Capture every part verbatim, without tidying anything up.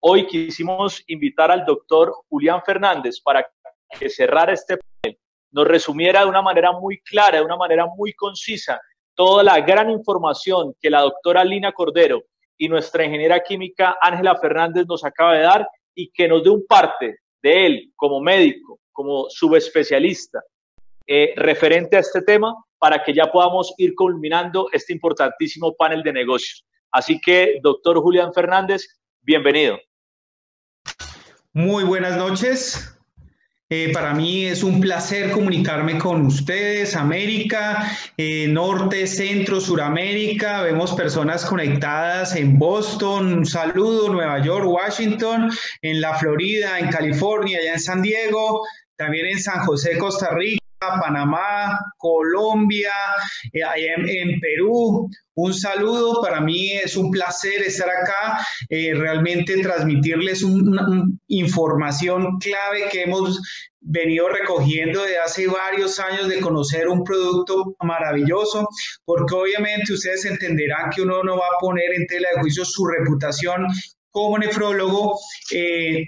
Hoy quisimos invitar al doctor Julián Fernández para que cerrara este panel, nos resumiera de una manera muy clara, de una manera muy concisa, toda la gran información que la doctora Lina Cordero y nuestra ingeniera química Ángela Fernández nos acaba de dar y que nos dé un parte de él como médico, como subespecialista, eh, referente a este tema para que ya podamos ir culminando este importantísimo panel de negocios. Así que, doctor Julián Fernández, bienvenido. Muy buenas noches. Eh, para mí es un placer comunicarme con ustedes, América, eh, Norte, Centro, Suramérica. Vemos personas conectadas en Boston, un saludo, Nueva York, Washington, en la Florida, en California, allá en San Diego, también en San José, Costa Rica, Panamá, Colombia, eh, allá en, en Perú. Un saludo, para mí es un placer estar acá, eh, realmente transmitirles un, una, una información clave que hemos venido recogiendo de hace varios años de conocer un producto maravilloso, porque obviamente ustedes entenderán que uno no va a poner en tela de juicio su reputación como nefrólogo eh,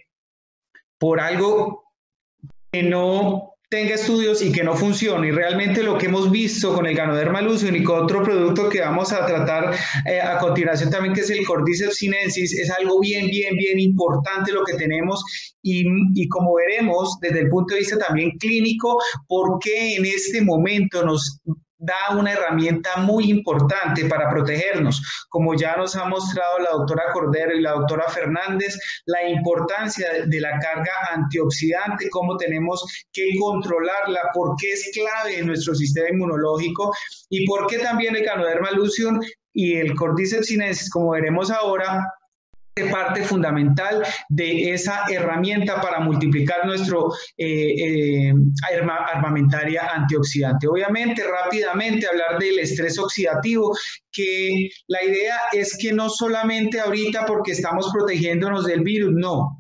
por algo que no tenga estudios y que no funcione. Y realmente lo que hemos visto con el Ganoderma lucidum y con otro producto que vamos a tratar eh, a continuación también, que es el Cordyceps sinensis, es algo bien, bien, bien importante lo que tenemos y, y como veremos desde el punto de vista también clínico, por qué en este momento nos da una herramienta muy importante para protegernos. Como ya nos ha mostrado la doctora Cordero y la doctora Fernández, la importancia de la carga antioxidante, cómo tenemos que controlarla, por qué es clave en nuestro sistema inmunológico y por qué también el Ganoderma lucidum y el Cordyceps sinensis, como veremos ahora, parte fundamental de esa herramienta para multiplicar nuestro eh, eh, arma, armamentaria antioxidante. Obviamente, rápidamente hablar del estrés oxidativo, que la idea es que no solamente ahorita porque estamos protegiéndonos del virus, no.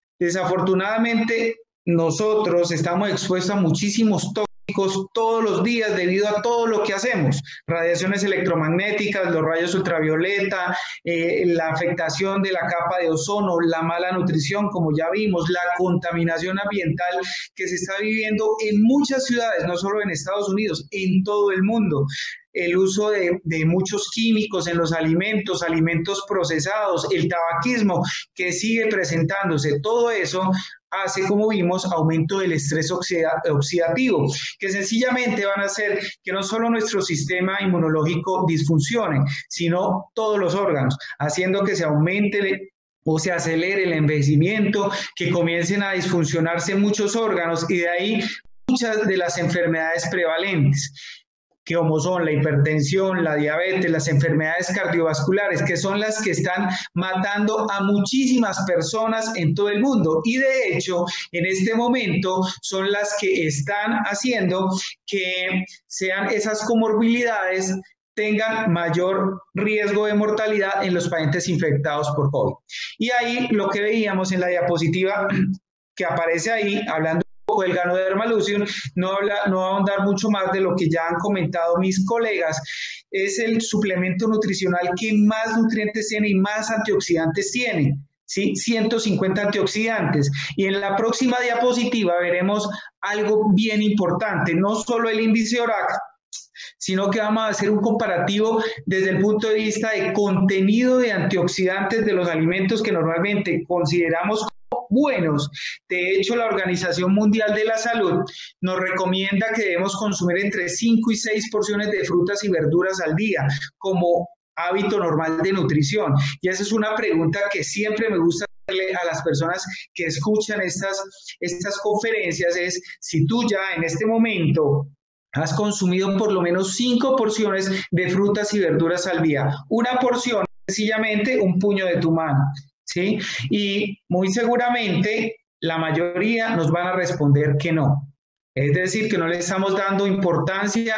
Desafortunadamente, nosotros estamos expuestos a muchísimos tóxicos todos los días debido a todo lo que hacemos, radiaciones electromagnéticas, los rayos ultravioleta, eh, la afectación de la capa de ozono, la mala nutrición, como ya vimos, la contaminación ambiental que se está viviendo en muchas ciudades, no solo en Estados Unidos, en todo el mundo. El uso de, de muchos químicos en los alimentos, alimentos procesados, el tabaquismo que sigue presentándose, todo eso hace, como vimos, aumento del estrés oxida, oxidativo, que sencillamente van a hacer que no solo nuestro sistema inmunológico disfuncione, sino todos los órganos, haciendo que se aumente o se acelere el envejecimiento, que comiencen a disfuncionarse muchos órganos y de ahí muchas de las enfermedades prevalentes, que como son la hipertensión, la diabetes, las enfermedades cardiovasculares, que son las que están matando a muchísimas personas en todo el mundo. Y de hecho, en este momento son las que están haciendo que sean esas comorbilidades tengan mayor riesgo de mortalidad en los pacientes infectados por COVID. Y ahí lo que veíamos en la diapositiva que aparece ahí, hablando del Ganoderma lucidum, no, habla, no va a ahondar mucho más de lo que ya han comentado mis colegas, es el suplemento nutricional que más nutrientes tiene y más antioxidantes tiene, ¿sí? ciento cincuenta antioxidantes. Y en la próxima diapositiva veremos algo bien importante, no solo el índice O R A C, sino que vamos a hacer un comparativo desde el punto de vista de contenido de antioxidantes de los alimentos que normalmente consideramos buenos. De hecho, la Organización Mundial de la Salud nos recomienda que debemos consumir entre cinco y seis porciones de frutas y verduras al día como hábito normal de nutrición. Y esa es una pregunta que siempre me gusta hacerle a las personas que escuchan estas, estas conferencias, es si tú ya en este momento has consumido por lo menos cinco porciones de frutas y verduras al día. Una porción es sencillamente un puño de tu mano, ¿sí? Y muy seguramente la mayoría nos van a responder que no. Es decir, que no le estamos dando importancia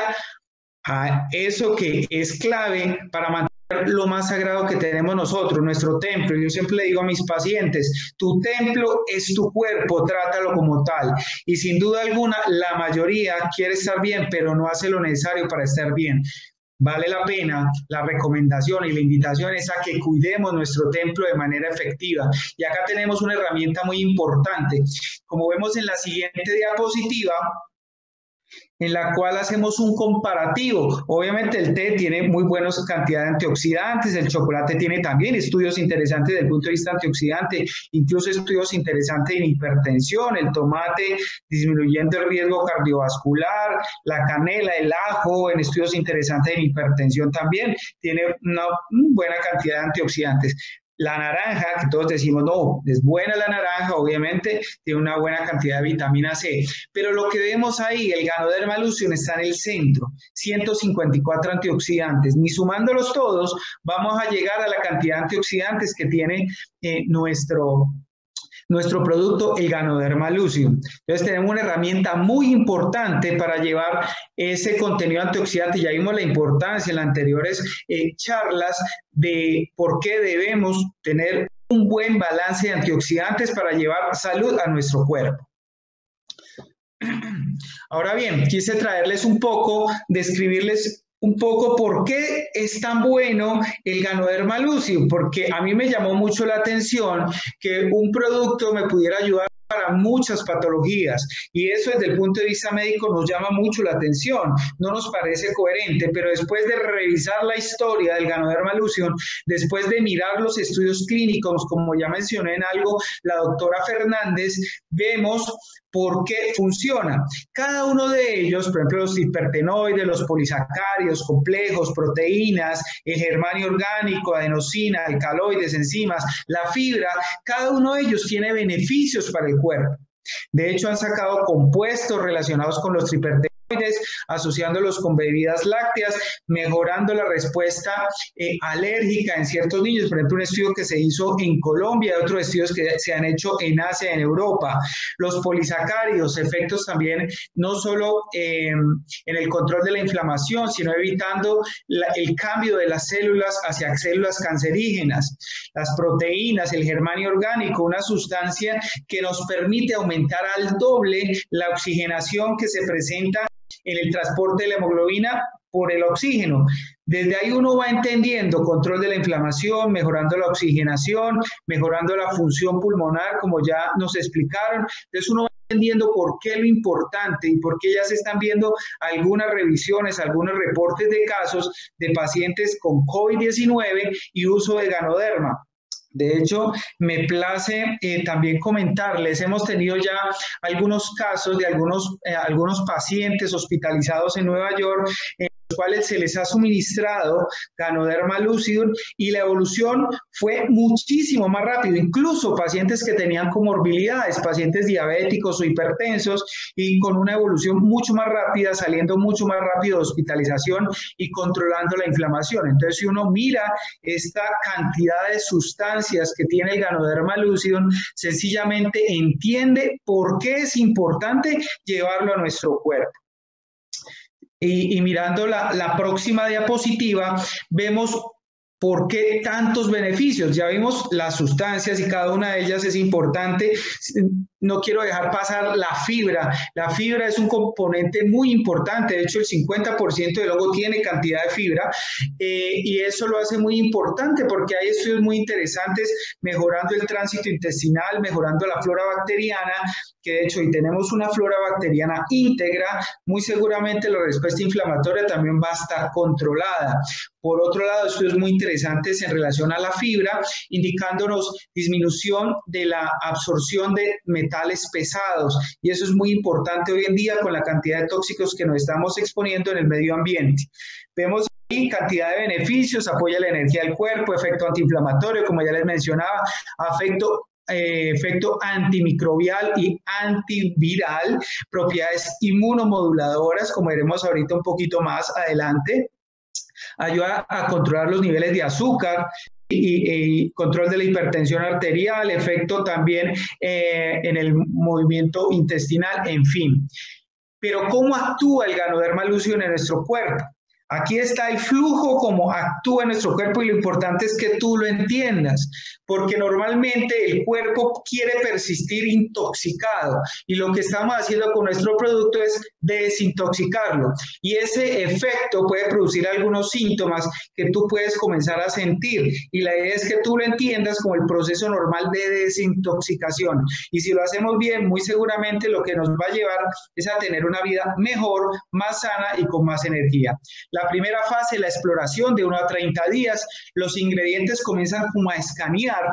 a eso que es clave para mantener lo más sagrado que tenemos nosotros, nuestro templo. Yo siempre le digo a mis pacientes, tu templo es tu cuerpo, trátalo como tal. Y sin duda alguna, la mayoría quiere estar bien, pero no hace lo necesario para estar bien. vale la pena, la recomendación y la invitación es a que cuidemos nuestro templo de manera efectiva. Y acá tenemos una herramienta muy importante. Como vemos en la siguiente diapositiva, en la cual hacemos un comparativo. Obviamente el té tiene muy buenas cantidades de antioxidantes, el chocolate tiene también estudios interesantes desde el punto de vista antioxidante, incluso estudios interesantes en hipertensión, el tomate disminuyendo el riesgo cardiovascular, la canela, el ajo, en estudios interesantes en hipertensión también, tiene una buena cantidad de antioxidantes. La naranja, que todos decimos, no, es buena la naranja, obviamente, tiene una buena cantidad de vitamina C, pero lo que vemos ahí, el Ganoderma lucidum está en el centro, ciento cincuenta y cuatro antioxidantes, ni sumándolos todos, vamos a llegar a la cantidad de antioxidantes que tiene eh, nuestro... nuestro producto, el Ganoderma lucidum. Entonces tenemos una herramienta muy importante para llevar ese contenido antioxidante. Ya vimos la importancia en las anteriores eh, charlas de por qué debemos tener un buen balance de antioxidantes para llevar salud a nuestro cuerpo. Ahora bien, quise traerles un poco, describirles un poco por qué es tan bueno el Ganoderma lucidum, porque a mí me llamó mucho la atención que un producto me pudiera ayudar para muchas patologías, y eso desde el punto de vista médico nos llama mucho la atención, no nos parece coherente, pero después de revisar la historia del Ganoderma lucidum, después de mirar los estudios clínicos, como ya mencioné en algo la doctora Fernández, vemos por qué funciona. Cada uno de ellos, por ejemplo, los hipertenoides, los polisacáridos, complejos, proteínas, el germanio orgánico, adenosina, alcaloides, enzimas, la fibra, cada uno de ellos tiene beneficios para el cuerpo. De hecho, han sacado compuestos relacionados con los hipertenoides, asociándolos con bebidas lácteas, mejorando la respuesta eh, alérgica en ciertos niños. Por ejemplo, un estudio que se hizo en Colombia, otros estudios que se han hecho en Asia, en Europa. Los polisacáridos, efectos también no solo eh, en el control de la inflamación, sino evitando la, el cambio de las células hacia células cancerígenas. Las proteínas, el germanio orgánico, una sustancia que nos permite aumentar al doble la oxigenación que se presenta en el transporte de la hemoglobina por el oxígeno. Desde ahí uno va entendiendo control de la inflamación, mejorando la oxigenación, mejorando la función pulmonar, como ya nos explicaron. Entonces uno va entendiendo por qué lo importante y por qué ya se están viendo algunas revisiones, algunos reportes de casos de pacientes con COVID diecinueve y uso de Ganoderma. De hecho, me place eh, también comentarles, hemos tenido ya algunos casos de algunos, eh, algunos pacientes hospitalizados en Nueva York, en los cuales se les ha suministrado Ganoderma lucidum y la evolución fue muchísimo más rápido, incluso pacientes que tenían comorbilidades, pacientes diabéticos o hipertensos, y con una evolución mucho más rápida, saliendo mucho más rápido de hospitalización y controlando la inflamación. Entonces, si uno mira esta cantidad de sustancias que tiene el Ganoderma lucidum, sencillamente entiende por qué es importante llevarlo a nuestro cuerpo. Y, y mirando la, la próxima diapositiva, vemos por qué tantos beneficios. Ya vimos las sustancias y cada una de ellas es importante. No quiero dejar pasar la fibra. La fibra es un componente muy importante. De hecho, el cincuenta por ciento del hongo tiene cantidad de fibra eh, y eso lo hace muy importante porque hay estudios muy interesantes mejorando el tránsito intestinal, mejorando la flora bacteriana, que de hecho, si tenemos una flora bacteriana íntegra, muy seguramente la respuesta inflamatoria también va a estar controlada. Por otro lado, estudios muy interesantes en relación a la fibra, indicándonos disminución de la absorción de metales pesados, y eso es muy importante hoy en día con la cantidad de tóxicos que nos estamos exponiendo en el medio ambiente. Vemos ahí cantidad de beneficios, apoya la energía del cuerpo, efecto antiinflamatorio, como ya les mencionaba, afecto Eh, efecto antimicrobial y antiviral, propiedades inmunomoduladoras, como veremos ahorita un poquito más adelante, ayuda a controlar los niveles de azúcar y, y control de la hipertensión arterial, efecto también eh, en el movimiento intestinal, en fin. Pero ¿cómo actúa el Ganoderma lucidum en nuestro cuerpo? Aquí está el flujo, cómo actúa nuestro cuerpo y lo importante es que tú lo entiendas, porque normalmente el cuerpo quiere persistir intoxicado y lo que estamos haciendo con nuestro producto es desintoxicarlo y ese efecto puede producir algunos síntomas que tú puedes comenzar a sentir y la idea es que tú lo entiendas como el proceso normal de desintoxicación y si lo hacemos bien, muy seguramente lo que nos va a llevar es a tener una vida mejor, más sana y con más energía. La primera fase, la exploración de uno a treinta días, los ingredientes comienzan como a escanear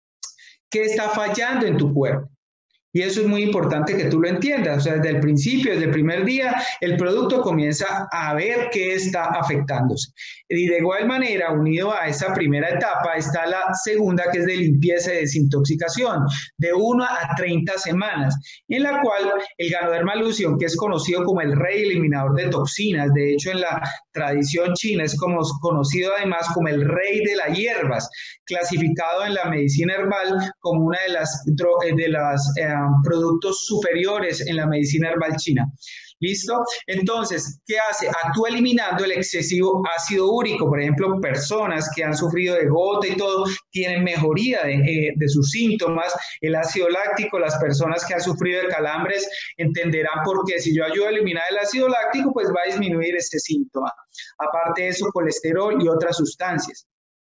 qué está fallando en tu cuerpo. Y eso es muy importante que tú lo entiendas. O sea, desde el principio, desde el primer día, el producto comienza a ver qué está afectándose. Y de igual manera, unido a esa primera etapa, está la segunda, que es de limpieza y desintoxicación, de una a treinta semanas, en la cual el Ganoderma Lucidum, que es conocido como el rey eliminador de toxinas, de hecho en la tradición china es como, conocido además como el rey de las hierbas, clasificado en la medicina herbal como una de las, de las eh, productos superiores en la medicina herbal china. ¿Listo? Entonces, ¿qué hace? Actúa eliminando el excesivo ácido úrico. Por ejemplo, personas que han sufrido de gota y todo, tienen mejoría de, eh, de sus síntomas. El ácido láctico, las personas que han sufrido de calambres entenderán por qué. Si yo ayudo a eliminar el ácido láctico, pues va a disminuir ese síntoma. Aparte de eso, colesterol y otras sustancias.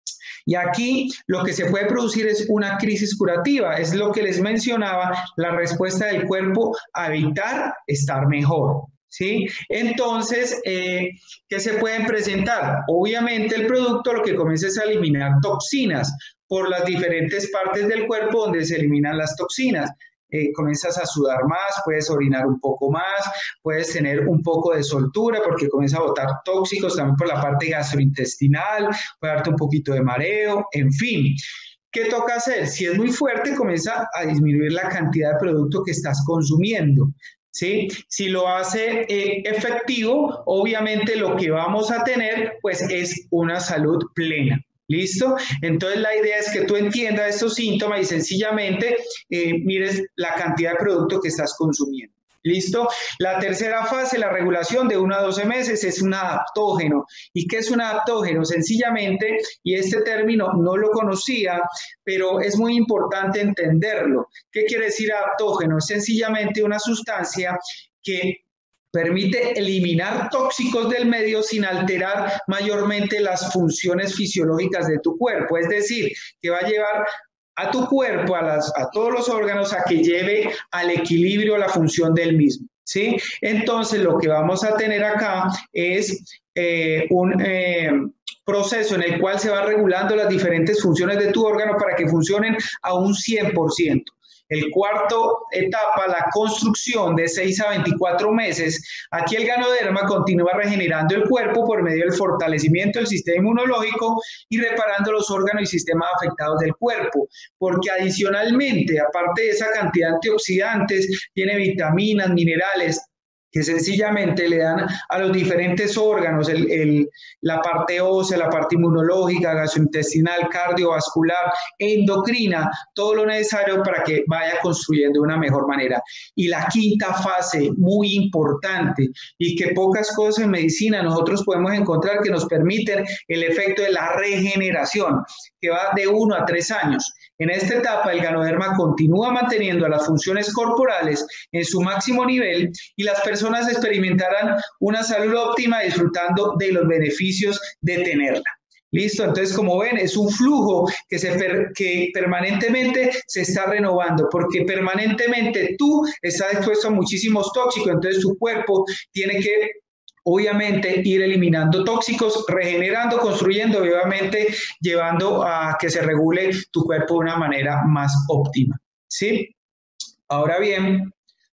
Y aquí lo que se puede producir es una crisis curativa, es lo que les mencionaba, la respuesta del cuerpo a evitar estar mejor, ¿sí? Entonces, eh, ¿qué se pueden presentar? Obviamente el producto lo que comienza es a eliminar toxinas por las diferentes partes del cuerpo donde se eliminan las toxinas. Eh, comienzas a sudar más, puedes orinar un poco más, puedes tener un poco de soltura porque comienza a botar tóxicos también por la parte gastrointestinal, puede darte un poquito de mareo, en fin. ¿Qué toca hacer? Si es muy fuerte, comienza a disminuir la cantidad de producto que estás consumiendo. ¿Sí? Si lo hace eh, efectivo, obviamente lo que vamos a tener pues es una salud plena. ¿Listo? Entonces la idea es que tú entiendas estos síntomas y sencillamente eh, mires la cantidad de producto que estás consumiendo. ¿Listo? La tercera fase, la regulación de uno a doce meses, es un adaptógeno. ¿Y qué es un adaptógeno? Sencillamente, y este término no lo conocía, pero es muy importante entenderlo. ¿Qué quiere decir adaptógeno? Es sencillamente una sustancia que permite eliminar tóxicos del medio sin alterar mayormente las funciones fisiológicas de tu cuerpo. Es decir, que va a llevar a tu cuerpo, a, las, a todos los órganos, a que lleve al equilibrio la función del mismo, ¿sí? Entonces, lo que vamos a tener acá es eh, un eh, proceso en el cual se va regulando las diferentes funciones de tu órgano para que funcionen a un cien por ciento. El cuarto etapa, la construcción de seis a veinticuatro meses. Aquí el Ganoderma continúa regenerando el cuerpo por medio del fortalecimiento del sistema inmunológico y reparando los órganos y sistemas afectados del cuerpo, porque adicionalmente, aparte de esa cantidad de antioxidantes, tiene vitaminas, minerales, que sencillamente le dan a los diferentes órganos, el, el, la parte ósea, la parte inmunológica, gastrointestinal, cardiovascular, endocrina, todo lo necesario para que vaya construyendo de una mejor manera. Y la quinta fase, muy importante, y que pocas cosas en medicina nosotros podemos encontrar que nos permiten el efecto de la regeneración, que va de uno a tres años. En esta etapa, el Ganoderma continúa manteniendo las funciones corporales en su máximo nivel y las personas experimentarán una salud óptima disfrutando de los beneficios de tenerla. ¿Listo? Entonces, como ven, es un flujo que, se per, que permanentemente se está renovando, porque permanentemente tú estás expuesto a muchísimos tóxicos, entonces tu cuerpo tiene que obviamente ir eliminando tóxicos, regenerando, construyendo y obviamente llevando a que se regule tu cuerpo de una manera más óptima, ¿sí? Ahora bien,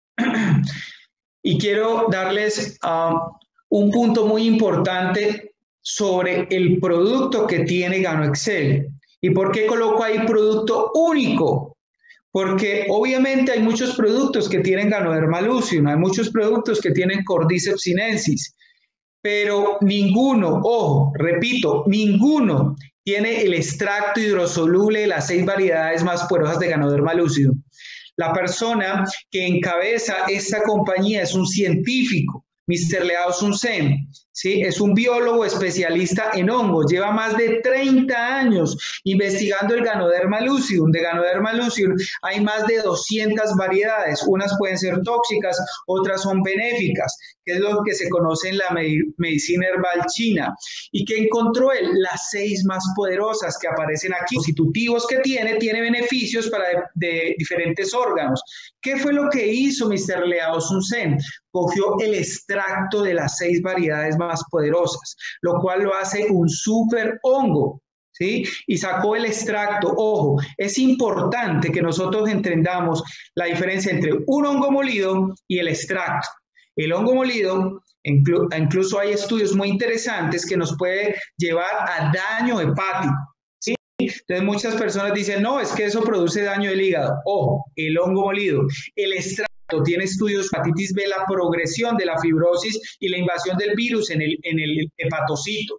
y quiero darles uh, un punto muy importante sobre el producto que tiene GanoExcel. ¿Y por qué coloco ahí producto único? Porque obviamente hay muchos productos que tienen Ganoderma Lucidum, hay muchos productos que tienen Cordyceps sinensis, pero ninguno, ojo, repito, ninguno tiene el extracto hidrosoluble de las seis variedades más poderosas de Ganoderma Lucidum. La persona que encabeza esta compañía es un científico. mister Leao Sun Sen, ¿sí? Es un biólogo especialista en hongos, lleva más de treinta años investigando el Ganoderma lucidum. De Ganoderma lucidum hay más de doscientas variedades, unas pueden ser tóxicas, otras son benéficas, que es lo que se conoce en la medicina herbal china. ¿Y que encontró él? Las seis más poderosas que aparecen aquí, constitutivos que tiene, tiene beneficios para de, de diferentes órganos. ¿Qué fue lo que hizo mister Leao Sun Sen? Cogió el extracto de las seis variedades más poderosas, lo cual lo hace un súper hongo, ¿sí? Y sacó el extracto. Ojo, es importante que nosotros entendamos la diferencia entre un hongo molido y el extracto. El hongo molido, inclu incluso hay estudios muy interesantes que nos puede llevar a daño hepático, ¿sí? Entonces muchas personas dicen, no, es que eso produce daño del hígado. Ojo, el hongo molido, el extracto tiene estudios de hepatitis B, la progresión de la fibrosis y la invasión del virus en el, en el hepatocito.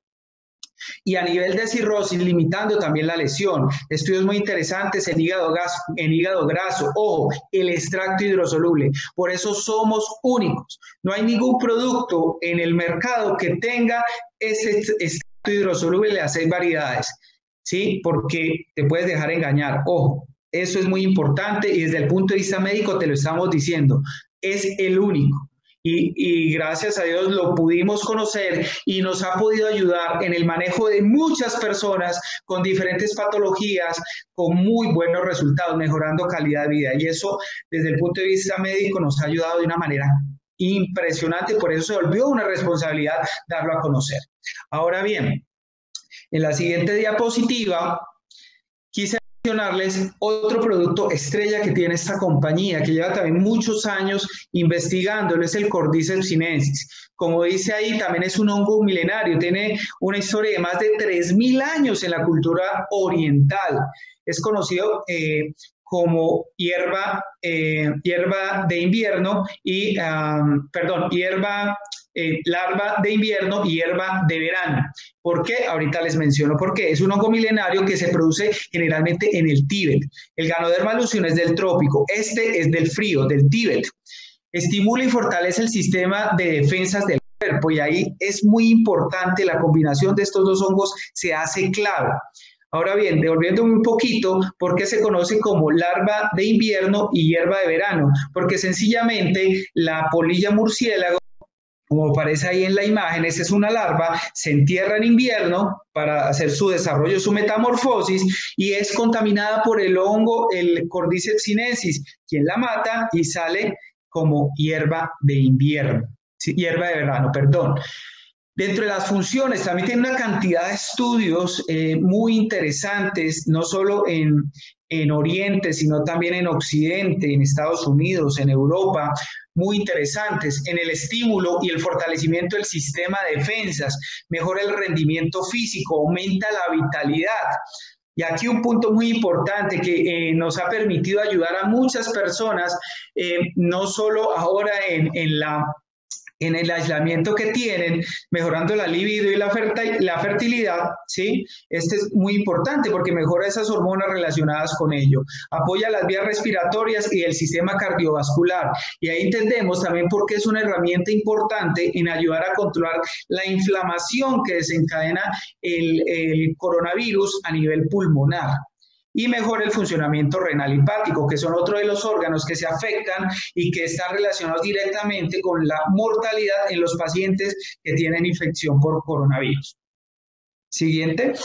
Y a nivel de cirrosis, limitando también la lesión. Estudios muy interesantes en hígado, gas, en hígado graso. Ojo, el extracto hidrosoluble. Por eso somos únicos. No hay ningún producto en el mercado que tenga ese extracto hidrosoluble de las seis variedades, ¿sí? Porque te puedes dejar engañar. Ojo, eso es muy importante y desde el punto de vista médico te lo estamos diciendo. Es el único. Y, y gracias a Dios lo pudimos conocer y nos ha podido ayudar en el manejo de muchas personas con diferentes patologías, con muy buenos resultados, mejorando calidad de vida. Y eso, desde el punto de vista médico, nos ha ayudado de una manera impresionante. Por eso se volvió una responsabilidad darlo a conocer. Ahora bien, en la siguiente diapositiva, quise mencionarles otro producto estrella que tiene esta compañía, que lleva también muchos años investigándolo, es el Cordyceps sinensis. Como dice ahí, también es un hongo milenario, tiene una historia de más de tres mil años en la cultura oriental. Es conocido eh, como hierba, eh, hierba de invierno y, um, perdón, hierba... Eh, larva de invierno y hierba de verano. ¿Por qué? Ahorita les menciono por qué. Es un hongo milenario que se produce generalmente en el Tíbet. El Ganoderma lucidum es del trópico, este es del frío, del Tíbet. Estimula y fortalece el sistema de defensas del cuerpo y ahí es muy importante la combinación de estos dos hongos, se hace clave. Ahora bien, devolviéndome un poquito, ¿por qué se conoce como larva de invierno y hierba de verano? Porque sencillamente la polilla murciélago, como aparece ahí en la imagen, esta es una larva, se entierra en invierno para hacer su desarrollo, su metamorfosis, y es contaminada por el hongo, el Cordyceps sinensis, quien la mata y sale como hierba de invierno, sí, hierba de verano, perdón. Dentro de las funciones, también tiene una cantidad de estudios eh, muy interesantes, no solo en, en Oriente, sino también en Occidente, en Estados Unidos, en Europa, muy interesantes en el estímulo y el fortalecimiento del sistema de defensas, mejora el rendimiento físico, aumenta la vitalidad. Y aquí un punto muy importante que eh, nos ha permitido ayudar a muchas personas, eh, no solo ahora en, en la... en el aislamiento que tienen, mejorando la libido y la, la fertilidad, ¿sí? Este es muy importante porque mejora esas hormonas relacionadas con ello, apoya las vías respiratorias y el sistema cardiovascular, y ahí entendemos también por qué es una herramienta importante en ayudar a controlar la inflamación que desencadena el, el coronavirus a nivel pulmonar. Y mejora el funcionamiento renal hepático, que son otro de los órganos que se afectan y que están relacionados directamente con la mortalidad en los pacientes que tienen infección por coronavirus. Siguiente.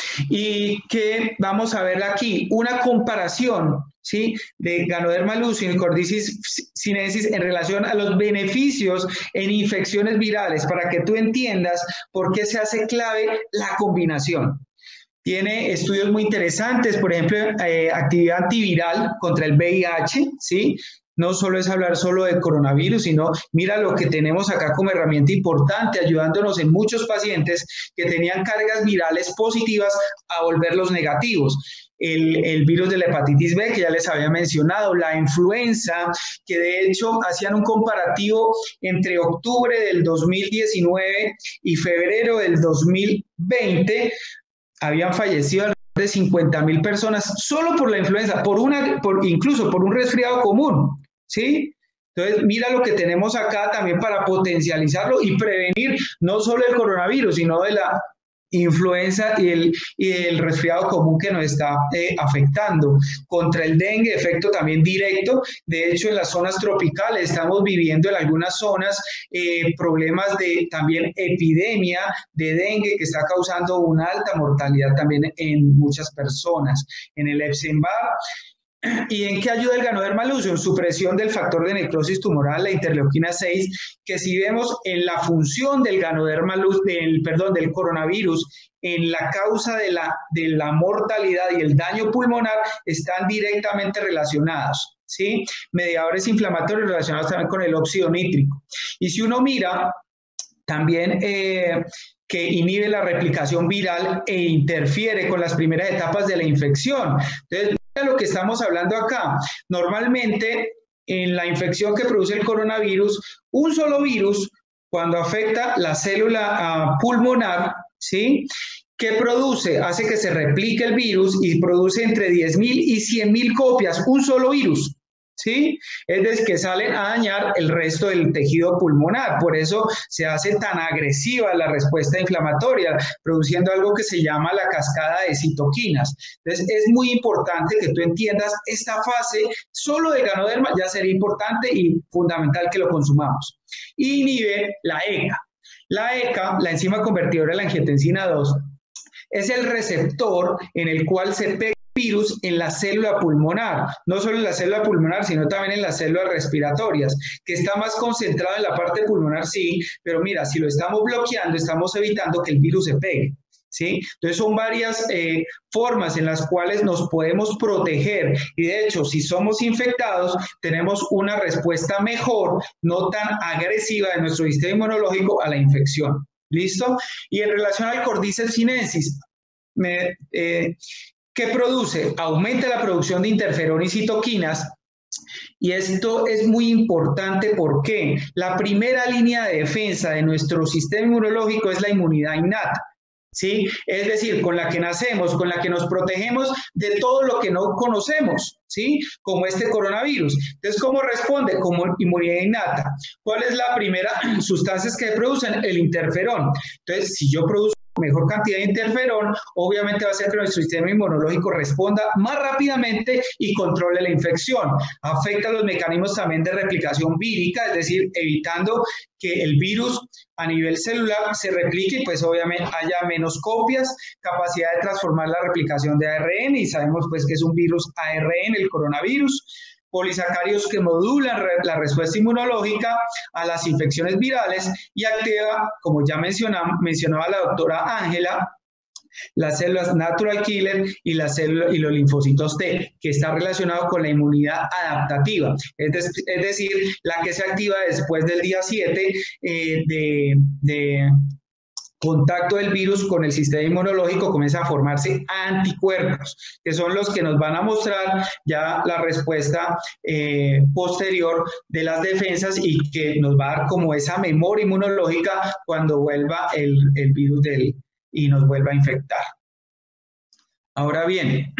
Y que vamos a ver aquí una comparación, ¿sí?, de Ganoderma lucidum y Cordyceps sinensis en relación a los beneficios en infecciones virales, para que tú entiendas por qué se hace clave la combinación. Tiene estudios muy interesantes, por ejemplo, eh, actividad antiviral contra el V I H, ¿sí? No solo es hablar solo de coronavirus, sino mira lo que tenemos acá como herramienta importante, ayudándonos en muchos pacientes que tenían cargas virales positivas a volverlos negativos. El, el virus de la hepatitis B, que ya les había mencionado, la influenza, que de hecho hacían un comparativo entre octubre del dos mil diecinueve y febrero del dos mil veinte, habían fallecido alrededor de cincuenta mil personas solo por la influenza, por una, por, incluso por un resfriado común, ¿sí? Entonces, mira lo que tenemos acá también para potencializarlo y prevenir no solo el coronavirus, sino de la influenza y el, y el resfriado común que nos está eh, afectando. Contra el dengue, efecto también directo. De hecho, en las zonas tropicales estamos viviendo en algunas zonas eh, problemas de también epidemia de dengue que está causando una alta mortalidad también en muchas personas. En el Epstein-Barr, ¿y en qué ayuda el Ganoderma lucidum? Supresión del factor de necrosis tumoral, la interleuquina seis, que si vemos en la función del Ganoderma lucidum, del, perdón, del coronavirus, en la causa de la, de la mortalidad y el daño pulmonar, están directamente relacionados, ¿sí? Mediadores inflamatorios relacionados también con el óxido nítrico. Y si uno mira, también eh, que inhibe la replicación viral e interfiere con las primeras etapas de la infección. Entonces, lo que estamos hablando acá, normalmente en la infección que produce el coronavirus, un solo virus, cuando afecta la célula uh, pulmonar, ¿sí? ¿Qué produce? Hace que se replique el virus y produce entre diez mil y cien mil copias, un solo virus, ¿sí? Es decir, que salen a dañar el resto del tejido pulmonar. Por eso se hace tan agresiva la respuesta inflamatoria, produciendo algo que se llama la cascada de citoquinas. Entonces, es muy importante que tú entiendas esta fase. Solo de Ganoderma ya sería importante y fundamental que lo consumamos. Y inhibe la E C A. La E C A, la enzima convertidora de la angiotensina dos, es el receptor en el cual se pega virus en la célula pulmonar, no solo en la célula pulmonar, sino también en las células respiratorias, que está más concentrado en la parte pulmonar, sí, pero mira, si lo estamos bloqueando, estamos evitando que el virus se pegue, ¿sí? Entonces son varias eh, formas en las cuales nos podemos proteger y de hecho, si somos infectados, tenemos una respuesta mejor, no tan agresiva de nuestro sistema inmunológico a la infección, ¿listo? Y en relación al Cordyceps sinensis, me... Eh, ¿qué produce? Aumenta la producción de interferón y citoquinas. Y esto es muy importante porque la primera línea de defensa de nuestro sistema inmunológico es la inmunidad innata, ¿sí? Es decir, con la que nacemos, con la que nos protegemos de todo lo que no conocemos, ¿sí? Como este coronavirus. Entonces, ¿cómo responde? Como inmunidad innata. ¿Cuál es la primera sustancia que producen? El interferón. Entonces, si yo produzco mejor cantidad de interferón, obviamente va a hacer que nuestro sistema inmunológico responda más rápidamente y controle la infección. Afecta los mecanismos también de replicación vírica, es decir, evitando que el virus a nivel celular se replique y pues obviamente haya menos copias, capacidad de transformar la replicación de A R N y sabemos pues que es un virus A R N, el coronavirus. Polisacáridos que modulan la respuesta inmunológica a las infecciones virales y activa, como ya mencionaba, mencionaba la doctora Ángela, las células natural killer y, las células, y los linfocitos T, que está relacionado con la inmunidad adaptativa, es, de, es decir, la que se activa después del día siete eh, de, de contacto del virus con el sistema inmunológico, comienza a formarse anticuerpos, que son los que nos van a mostrar ya la respuesta eh, posterior de las defensas y que nos va a dar como esa memoria inmunológica cuando vuelva el, el virus del, y nos vuelva a infectar. Ahora bien,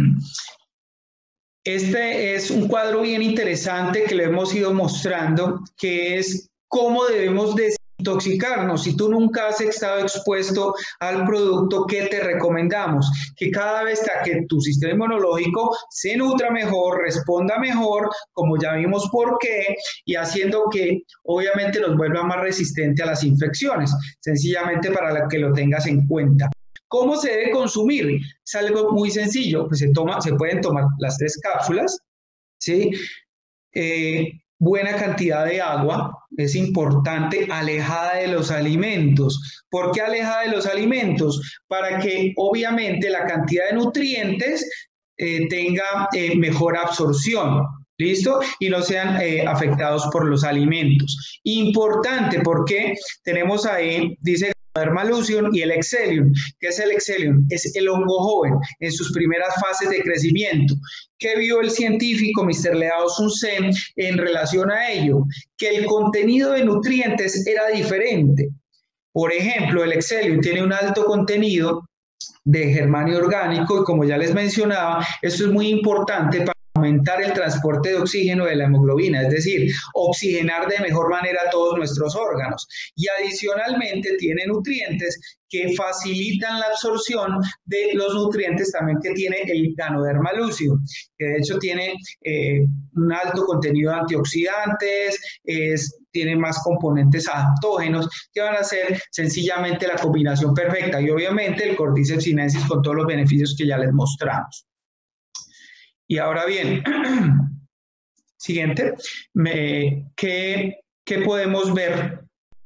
este es un cuadro bien interesante que le hemos ido mostrando, que es cómo debemos de intoxicarnos. Si tú nunca has estado expuesto al producto, ¿qué te recomendamos? Que cada vez que tu sistema inmunológico se nutra mejor, responda mejor, como ya vimos por qué, y haciendo que obviamente nos vuelva más resistente a las infecciones, sencillamente para que lo tengas en cuenta. ¿Cómo se debe consumir? Es algo muy sencillo, pues se, toma, se pueden tomar las tres cápsulas, ¿sí? Eh, buena cantidad de agua, es importante, alejada de los alimentos. ¿Por qué alejada de los alimentos? Para que obviamente la cantidad de nutrientes eh, tenga eh, mejor absorción, ¿listo? Y no sean eh, afectados por los alimentos. Importante porque tenemos ahí, dice Ganoderma lucidum y el Excellium. ¿Qué es el Excellium? Es el hongo joven en sus primeras fases de crecimiento. ¿Qué vio el científico mister Leao Sun Sen en relación a ello? Que el contenido de nutrientes era diferente. Por ejemplo, el Excellium tiene un alto contenido de germanio orgánico y como ya les mencionaba, esto es muy importante para aumentar el transporte de oxígeno de la hemoglobina, es decir, oxigenar de mejor manera todos nuestros órganos. Y adicionalmente tiene nutrientes que facilitan la absorción de los nutrientes también que tiene el Ganoderma lucidum, que de hecho tiene eh, un alto contenido de antioxidantes, es, tiene más componentes adaptógenos que van a ser sencillamente la combinación perfecta, y obviamente el Cordyceps sinensis con todos los beneficios que ya les mostramos. Y ahora bien, siguiente, me, ¿qué, qué podemos ver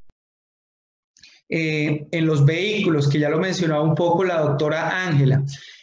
Eh, en los vehículos, que ya lo mencionaba un poco la doctora Ángela?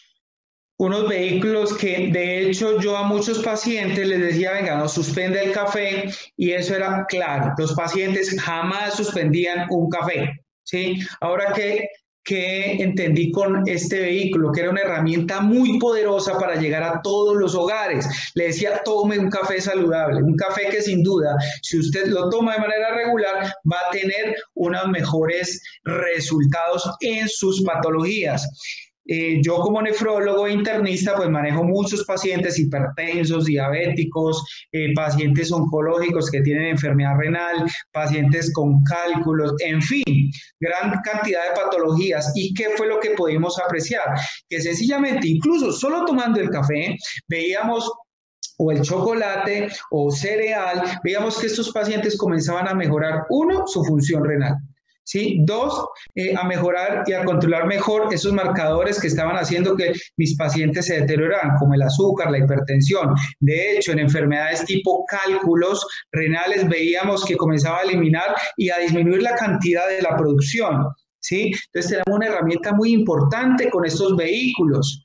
Unos vehículos que de hecho yo a muchos pacientes les decía, venga, no suspende el café, y eso era claro, los pacientes jamás suspendían un café, ¿sí? Ahora que que entendí con este vehículo, que era una herramienta muy poderosa para llegar a todos los hogares. Le decía, tome un café saludable, un café que sin duda, si usted lo toma de manera regular, va a tener unos mejores resultados en sus patologías. Eh, yo como nefrólogo e internista pues manejo muchos pacientes hipertensos, diabéticos, eh, pacientes oncológicos que tienen enfermedad renal, pacientes con cálculos, en fin, gran cantidad de patologías. ¿Y qué fue lo que pudimos apreciar? Que sencillamente, incluso solo tomando el café, veíamos o el chocolate o cereal, veíamos que estos pacientes comenzaban a mejorar, uno, su función renal. ¿Sí? Dos, eh, a mejorar y a controlar mejor esos marcadores que estaban haciendo que mis pacientes se deterioraran, como el azúcar, la hipertensión. De hecho, en enfermedades tipo cálculos renales veíamos que comenzaba a eliminar y a disminuir la cantidad de la producción, ¿sí? Entonces tenemos una herramienta muy importante con estos vehículos,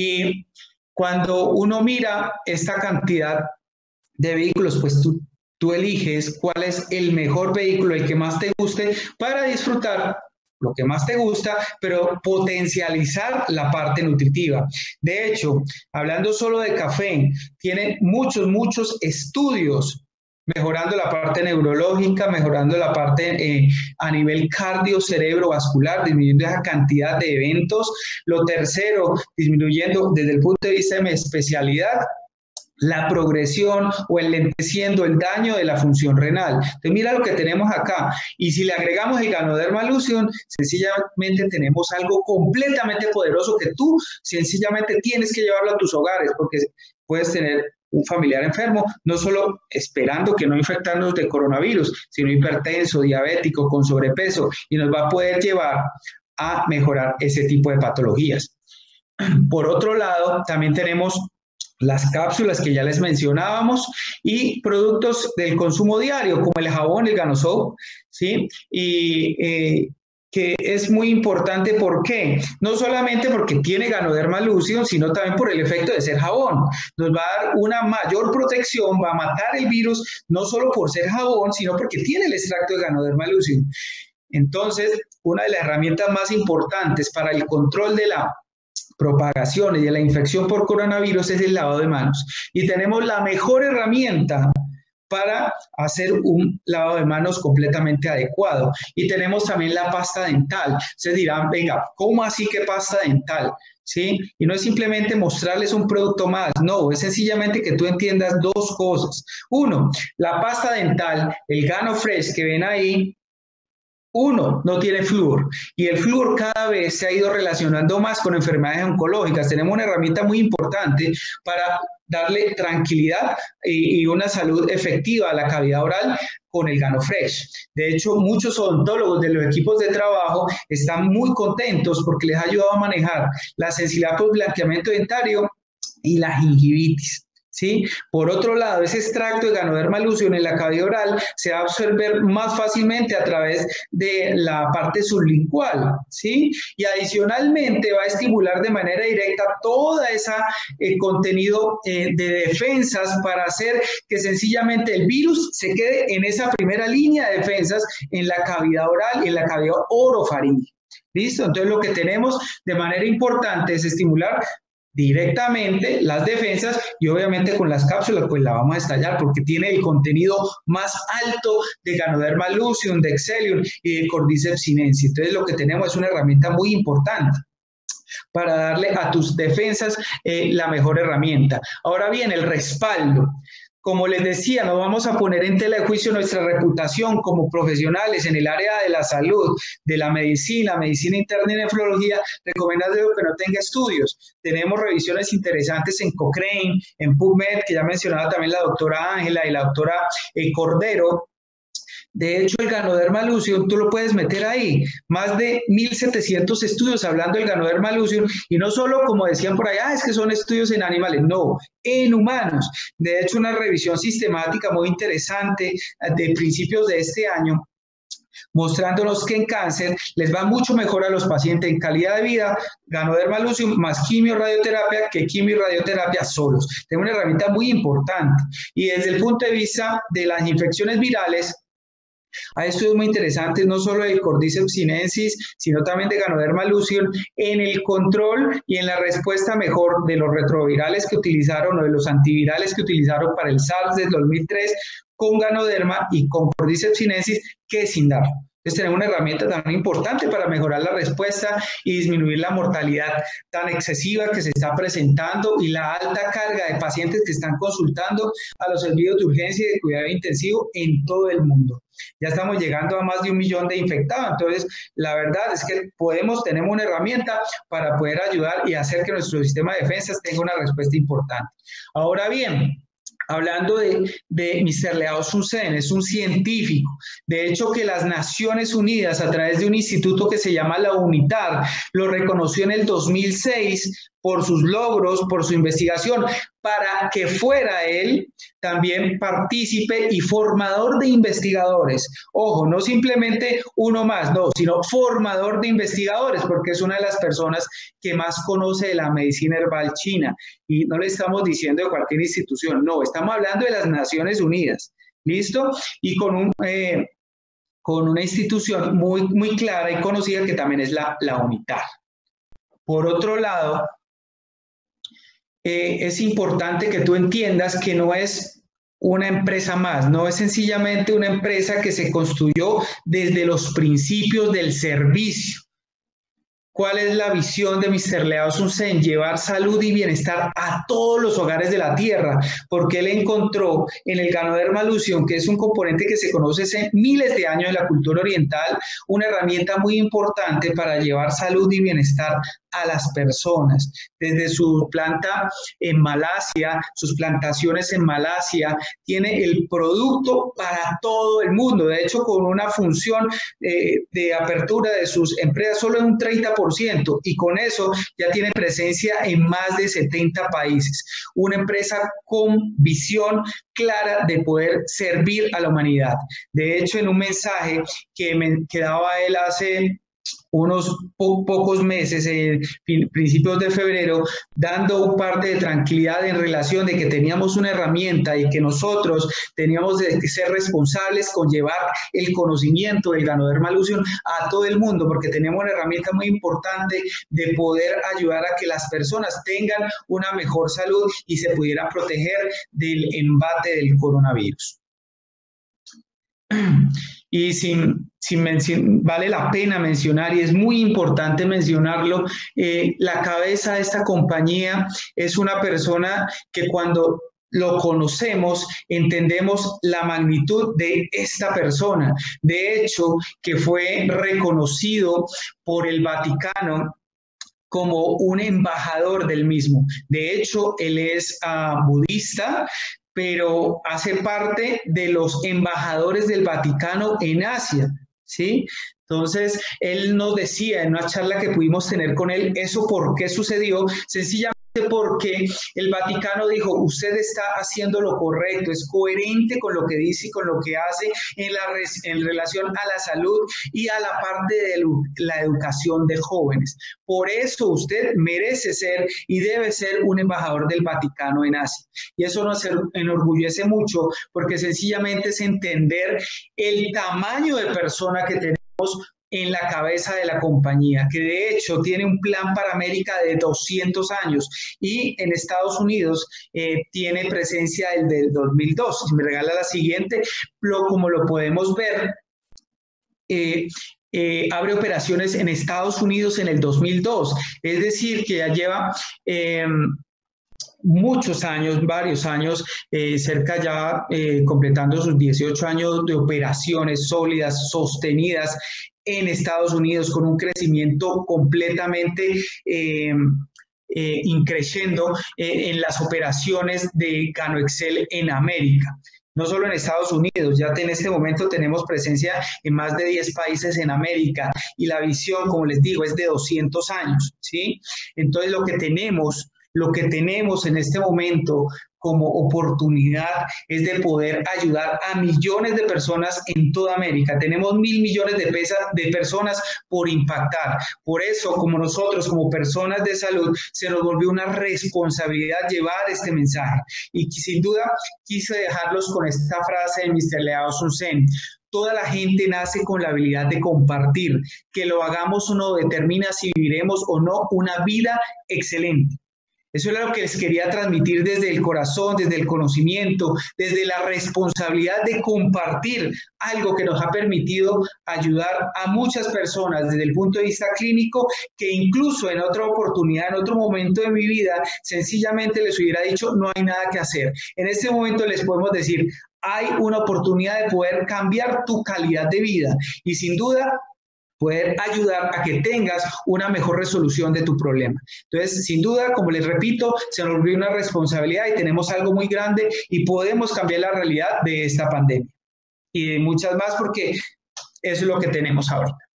y cuando uno mira esta cantidad de vehículos, pues tú Tú eliges cuál es el mejor vehículo, el que más te guste, para disfrutar lo que más te gusta, pero potencializar la parte nutritiva. De hecho, hablando solo de café, tiene muchos, muchos estudios mejorando la parte neurológica, mejorando la parte eh, a nivel cardio-cerebrovascular, disminuyendo esa cantidad de eventos. Lo tercero, disminuyendo desde el punto de vista de mi especialidad, la progresión o enlenteciendo el daño de la función renal. Entonces mira lo que tenemos acá, y si le agregamos el Ganoderma lucidum, sencillamente tenemos algo completamente poderoso que tú sencillamente tienes que llevarlo a tus hogares, porque puedes tener un familiar enfermo, no solo esperando que no infectarnos de coronavirus, sino hipertenso, diabético, con sobrepeso, y nos va a poder llevar a mejorar ese tipo de patologías. Por otro lado, también tenemos las cápsulas que ya les mencionábamos, y productos del consumo diario, como el jabón, el Ganosoap, ¿sí? Y eh, que es muy importante, ¿por qué? No solamente porque tiene Ganoderma lucidum, sino también por el efecto de ser jabón. Nos va a dar una mayor protección, va a matar el virus, no solo por ser jabón, sino porque tiene el extracto de Ganoderma lucidum. Entonces, una de las herramientas más importantes para el control de la propagación y de la infección por coronavirus es el lavado de manos, y tenemos la mejor herramienta para hacer un lavado de manos completamente adecuado. Y tenemos también la pasta dental. Se dirán, venga, ¿cómo así que pasta dental? ¿Sí? Y no es simplemente mostrarles un producto más, no, es sencillamente que tú entiendas dos cosas. Uno, la pasta dental, el GanoFresh que ven ahí, uno, no tiene flúor, y el flúor cada vez se ha ido relacionando más con enfermedades oncológicas. Tenemos una herramienta muy importante para darle tranquilidad y, y una salud efectiva a la cavidad oral con el GanoFresh. De hecho, muchos odontólogos de los equipos de trabajo están muy contentos porque les ha ayudado a manejar la sensibilidad por blanqueamiento dentario y la gingivitis. ¿Sí? Por otro lado, ese extracto de Ganoderma lucidum en la cavidad oral se va a absorber más fácilmente a través de la parte sublingual, ¿sí? Y adicionalmente va a estimular de manera directa todo ese eh, contenido eh, de defensas para hacer que sencillamente el virus se quede en esa primera línea de defensas en la cavidad oral y en la cavidad orofaringea. ¿Listo? Entonces lo que tenemos de manera importante es estimular directamente las defensas, y obviamente con las cápsulas pues la vamos a estallar porque tiene el contenido más alto de Ganoderma lucidum, de Excellium y de Cordyceps sinensis. Entonces lo que tenemos es una herramienta muy importante. para darle a tus defensas eh, la mejor herramienta. Ahora bien, el respaldo. Como les decía, no vamos a poner en tela de juicio nuestra reputación como profesionales en el área de la salud, de la medicina, medicina interna y nefrología, recomendando que no tenga estudios. Tenemos revisiones interesantes en Cochrane, en PubMed, que ya mencionaba también la doctora Ángela y la doctora eh, Cordero. De hecho, el Ganoderma lucidum, tú lo puedes meter ahí, más de mil setecientos estudios hablando del Ganoderma lucidum, y no solo, como decían por allá, ah, es que son estudios en animales, no, en humanos. De hecho, una revisión sistemática muy interesante de principios de este año, mostrándonos que en cáncer les va mucho mejor a los pacientes en calidad de vida, Ganoderma lucidum más quimio radioterapia que quimio y radioterapia solos. Tengo una herramienta muy importante, y desde el punto de vista de las infecciones virales, hay estudios muy interesantes, no solo del Cordyceps sinensis, sino también de Ganoderma lucidum, en el control y en la respuesta mejor de los retrovirales que utilizaron o de los antivirales que utilizaron para el SARS del dos mil tres con Ganoderma y con Cordyceps sinensis que sin dar. Entonces tenemos una herramienta tan importante para mejorar la respuesta y disminuir la mortalidad tan excesiva que se está presentando y la alta carga de pacientes que están consultando a los servicios de urgencia y de cuidado intensivo en todo el mundo. Ya estamos llegando a más de un millón de infectados, entonces la verdad es que podemos, tenemos una herramienta para poder ayudar y hacer que nuestro sistema de defensas tenga una respuesta importante. Ahora bien, hablando de, de mister Leao Sunsen, es un científico. De hecho, que las Naciones Unidas, a través de un instituto que se llama la UNITAR, lo reconoció en el dos mil seis por sus logros, por su investigación, para que fuera él también partícipe y formador de investigadores. Ojo, no simplemente uno más, no, sino formador de investigadores, porque es una de las personas que más conoce de la medicina herbal china. Y no le estamos diciendo de cualquier institución, no, estamos hablando de las Naciones Unidas. ¿Listo? Y con un... Eh, con una institución muy, muy clara y conocida que también es la, la UNITAR. Por otro lado, eh, es importante que tú entiendas que no es una empresa más, no es sencillamente una empresa que se construyó desde los principios del servicio. ¿Cuál es la visión de mister Leao Sunsen? Llevar salud y bienestar a todos los hogares de la tierra, porque él encontró en el Ganoderma lucidum, que es un componente que se conoce hace miles de años en la cultura oriental, una herramienta muy importante para llevar salud y bienestar a las personas. Desde su planta en Malasia, sus plantaciones en Malasia, tiene el producto para todo el mundo. De hecho, con una función eh, de apertura de sus empresas solo en un treinta por ciento, y con eso ya tiene presencia en más de setenta países. Una empresa con visión clara de poder servir a la humanidad. De hecho, en un mensaje que me quedaba él hace unos po pocos meses, en eh, principios de febrero, dando un parte de tranquilidad en relación de que teníamos una herramienta y que nosotros teníamos de ser responsables con llevar el conocimiento del Ganoderma lucidum a todo el mundo, porque tenemos una herramienta muy importante de poder ayudar a que las personas tengan una mejor salud y se pudieran proteger del embate del coronavirus. Y sin, sin vale la pena mencionar, y es muy importante mencionarlo, eh, la cabeza de esta compañía es una persona que cuando lo conocemos, entendemos la magnitud de esta persona. De hecho, que fue reconocido por el Vaticano como un embajador del mismo. De hecho, él es uh, budista, pero hace parte de los embajadores del Vaticano en Asia, ¿sí? Entonces, él nos decía en una charla que pudimos tener con él, ¿eso por qué sucedió? Sencillamente porque el Vaticano dijo, usted está haciendo lo correcto, es coherente con lo que dice y con lo que hace en, la, en relación a la salud y a la parte de la educación de jóvenes. Por eso usted merece ser y debe ser un embajador del Vaticano en Asia. Y eso nos enorgullece mucho porque sencillamente es entender el tamaño de persona que tenemos en la cabeza de la compañía, que de hecho tiene un plan para América de doscientos años y en Estados Unidos eh, tiene presencia desde el dos mil dos. Si me regala la siguiente, lo, como lo podemos ver, eh, eh, abre operaciones en Estados Unidos en el dos mil dos, es decir, que ya lleva eh, muchos años, varios años, eh, cerca ya eh, completando sus dieciocho años de operaciones sólidas, sostenidas en Estados Unidos, con un crecimiento completamente eh, eh, increciendo eh, en las operaciones de Ganoexcel en América. No solo en Estados Unidos, ya en este momento tenemos presencia en más de diez países en América y la visión, como les digo, es de doscientos años, ¿sí? Entonces lo que tenemos, lo que tenemos en este momento como oportunidad es de poder ayudar a millones de personas en toda América. Tenemos mil millones de, pesa, de personas por impactar. Por eso, como nosotros, como personas de salud, se nos volvió una responsabilidad llevar este mensaje. Y sin duda, quise dejarlos con esta frase de mister Leao Sun Sen. Toda la gente nace con la habilidad de compartir. Que lo hagamos o no determina si viviremos o no una vida excelente. Eso es lo que les quería transmitir desde el corazón, desde el conocimiento, desde la responsabilidad de compartir algo que nos ha permitido ayudar a muchas personas desde el punto de vista clínico, que incluso en otra oportunidad, en otro momento de mi vida, sencillamente les hubiera dicho, no hay nada que hacer. En este momento les podemos decir, hay una oportunidad de poder cambiar tu calidad de vida y sin duda, poder ayudar a que tengas una mejor resolución de tu problema. Entonces, sin duda, como les repito, se nos volvió una responsabilidad y tenemos algo muy grande y podemos cambiar la realidad de esta pandemia. Y de muchas más porque eso es lo que tenemos ahorita.